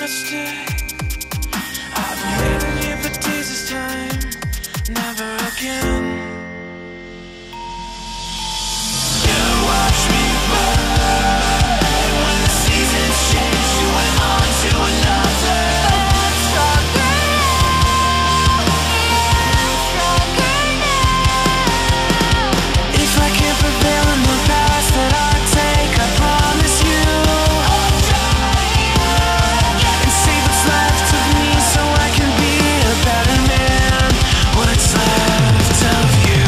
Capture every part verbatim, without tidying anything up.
plastic. I've been waiting here for days this time, never again. You watch me burn. When the seasons change, you went on to another. I'm stronger now, I'm stronger now. If I can't prevail in the past that I take, I promise you I'll try and save what's left of me so I can be a better man. What's left of you?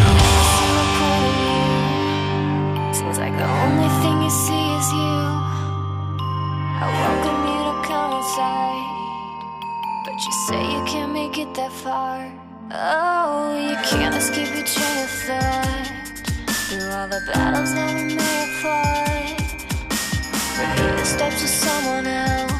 Seems like the only thing you see is you. I welcome you to come inside, but you say you can't make it that far. Oh, you can't escape your train of thought through all the battles that we may have fought. Repeat the steps of someone else.